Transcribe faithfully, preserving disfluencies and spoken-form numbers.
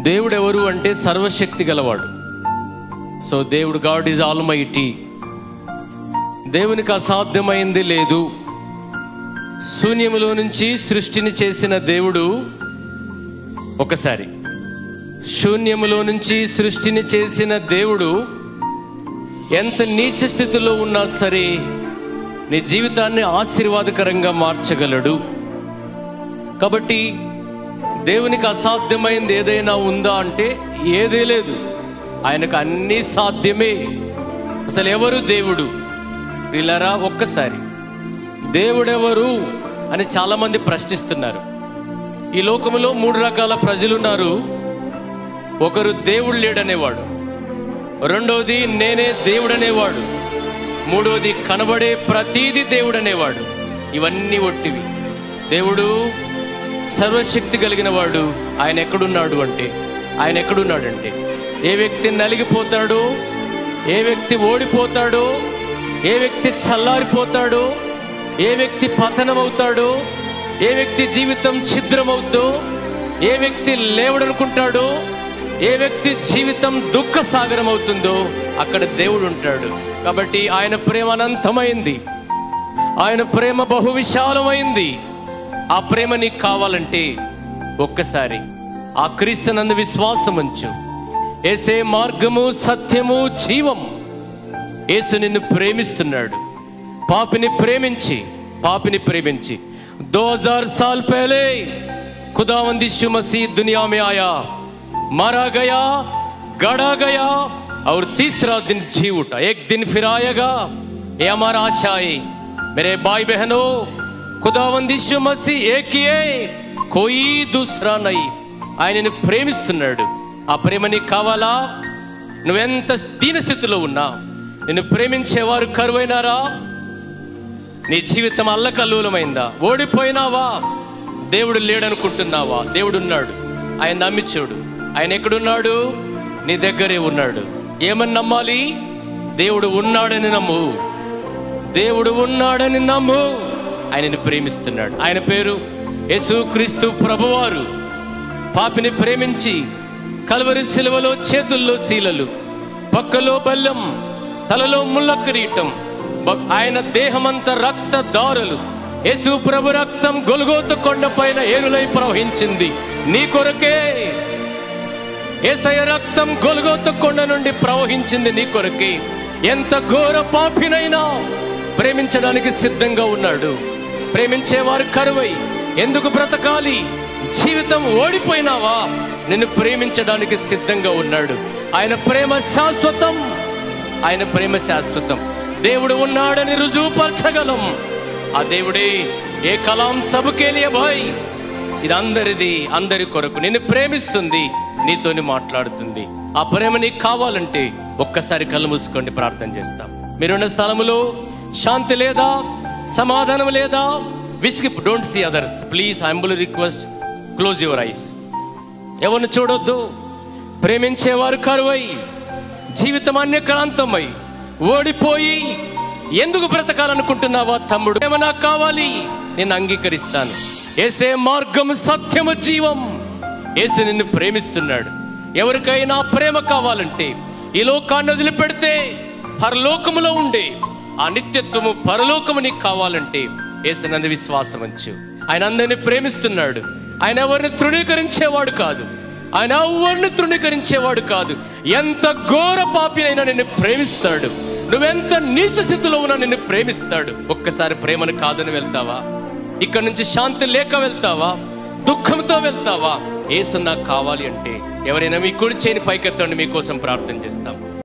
దేవుడు ఎవరు అంటే సర్వశక్తి గలవాడు. సో దేవుడు గాడ్ ఈజ్ ఆల్మైటీ. దేవునికి అసాధ్యమైంది లేదు. శూన్యములో నుంచి సృష్టిని చేసిన దేవుడు ఒకసారి, శూన్యములో నుంచి సృష్టిని చేసిన దేవుడు ఎంత నీచ స్థితిలో ఉన్నా సరే నీ జీవితాన్ని ఆశీర్వాదకరంగా మార్చగలడు. కాబట్టి దేవునికి అసాధ్యమైంది ఏదైనా ఉందా అంటే ఏదీ లేదు. ఆయనకు అన్నీ సాధ్యమే. అసలు ఎవరు దేవుడు? వీళ్ళరా ఒక్కసారి దేవుడెవరు అని చాలామంది ప్రశ్నిస్తున్నారు. ఈ లోకంలో మూడు రకాల ప్రజలున్నారు. ఒకరు దేవుడు లేడనేవాడు, రెండవది నేనే దేవుడనేవాడు, మూడవది కనబడే ప్రతీది దేవుడనేవాడు. ఇవన్నీ ఒట్టివి. దేవుడు సర్వశక్తి కలిగిన వాడు. ఆయన ఎక్కడున్నాడు అంటే ఆయన ఎక్కడున్నాడంటే ఏ వ్యక్తి నలిగిపోతాడో, ఏ వ్యక్తి ఓడిపోతాడో, ఏ వ్యక్తి చల్లారిపోతాడో, ఏ వ్యక్తి పతనమవుతాడో, ఏ వ్యక్తి జీవితం ఛిద్రమవుద్దో, ఏ వ్యక్తి లేవడనుకుంటాడో, ఏ వ్యక్తి జీవితం దుఃఖ సాగరం అవుతుందో అక్కడ దేవుడు ఉంటాడు. కాబట్టి ఆయన ప్రేమ అనంతమైంది. ఆయన ప్రేమ బహు విశాలమైంది. ఆ ప్రేమ నీకు కావాలంటే ఒక్కసారి ఆ క్రీస్తునందు విశ్వాసం ఉంచు. యేసే మార్గము, సత్యము, జీవం. యేసు నిన్ను ప్రేమిస్తున్నాడు. పాపిని ప్రేమించి పాపిని ప్రేమించి दो हजार साल पहले खुदावंद यीशु मसीह दुनिया में आया, मारा गया, गड़ा गया और तीसरा दिन जी उठा. एक दिन फिर आएगा, ये हमारा आशा है. मेरे भाई बहनों, खुदावंद यीशु मसीह एक ही है, कोई दूसरा नहीं. ఆయనను ప్రేమిస్తున్నాడు. ఆ ప్రేమ నీకు కావాలా? నువ్వెంత దీన స్థితిలో ఉన్నా నిన్ను ప్రేమించేవారు కరువైనారా? నీ జీవితం అల్లకల్లోలమైందా? ఓడిపోయినావా? దేవుడు లేడనుకుంటున్నావా? దేవుడు ఉన్నాడు. ఆయన నమ్మి చూడు. ఆయన ఎక్కడున్నాడు? నీ దగ్గరే ఉన్నాడు. ఏమని నమ్మాలి? దేవుడు ఉన్నాడని నమ్ము. దేవుడు ఉన్నాడని నమ్ము. ఆయనని ప్రేమిస్తున్నాడు. ఆయన పేరు యేసుక్రీస్తు ప్రభువారు. పాపిని ప్రేమించి కల్వరి సిలువలో చేతుల్లో శీలలు, పక్కలో బెల్లం, తలలో ముళ్ళ కిరీటం, ఆయన దేహమంతా రక్త దారులు. యేసు ప్రభు రక్తం గొల్గోత కొండ పైన ఏరులై ప్రవహించింది నీ కొరకే. యేసయ్య రక్తం గొల్గోత కొండ నుండి ప్రవహించింది నీ కొరకే. ఎంత ఘోర పాపినైనా ప్రేమించడానికి సిద్ధంగా ఉన్నాడు. ప్రేమించేవారు కరువై ఎందుకు బ్రతకాలి? జీవితం ఓడిపోయినావా? నిన్ను ప్రేమించడానికి సిద్ధంగా ఉన్నాడు. ఆయన ప్రేమ శాశ్వతం. ఆయన ప్రేమ శాశ్వతం. దేవుడు ఉన్నాడని రుజువుపరచగలం. ఆ దేవుడే ఏ కలాం సబకే లియే భాయ్, ఇది అందరిది, అందరి కొరకు. నిన్ను ప్రేమిస్తుంది, నీతోని మాట్లాడుతుంది. ఆ ప్రేమ నీకు కావాలంటే ఒక్కసారి కళ్ళు మూసుకోండి, ప్రార్థన చేస్తాం. మీరున్న స్థలములో శాంతి లేదా? సమాధానం లేదా? విసిగి don't see others please. Humble request, close your eyes. ఎవరిని చూడొద్దు. ప్రేమించేవారు కరువై, జీవితం అన్యక్రాంతమై, ఓడిపోయి ఎందుకు బ్రతకాలనుకుంటున్నావా? తమ్ముడు, ప్రేమ నాకు కావాలి, నేను అంగీకరిస్తాను. యేసే మార్గం, సత్యము, జీవం. యేసు నిన్ను ప్రేమిస్తున్నాడు. ఎవరికైనా ప్రేమ కావాలంటే ఈ లోకాన్ని వదిలిపెడితే పరలోకములో ఉండే ఆ నిత్యత్వము, పరలోకము నీకు కావాలంటే యేసు నందు విశ్వాసం ఉంచు. ఆయన అందరిని ప్రేమిస్తున్నాడు. ఆయన ఎవరిని తృణీకరించేవాడు కాదు. ఆయన ఎవరిని తృణీకరించేవాడు కాదు. ఎంత ఘోర పాపి అయినా నిన్ను ప్రేమిస్తాడు. నువ్వెంత నీచ స్థితిలో ఉన్నా నిన్ను ప్రేమిస్తాడు. ఒక్కసారి ప్రేమను కాదని వెళ్తావా? ఇక్కడ నుంచి శాంతి లేక వెళ్తావా? దుఃఖంతో వెళ్తావా? యేసు నాకు కావాలి అంటే ఎవరైనా మీ కుడి చేయిని పైకెత్తండి, మీకోసం ప్రార్థన చేస్తాం.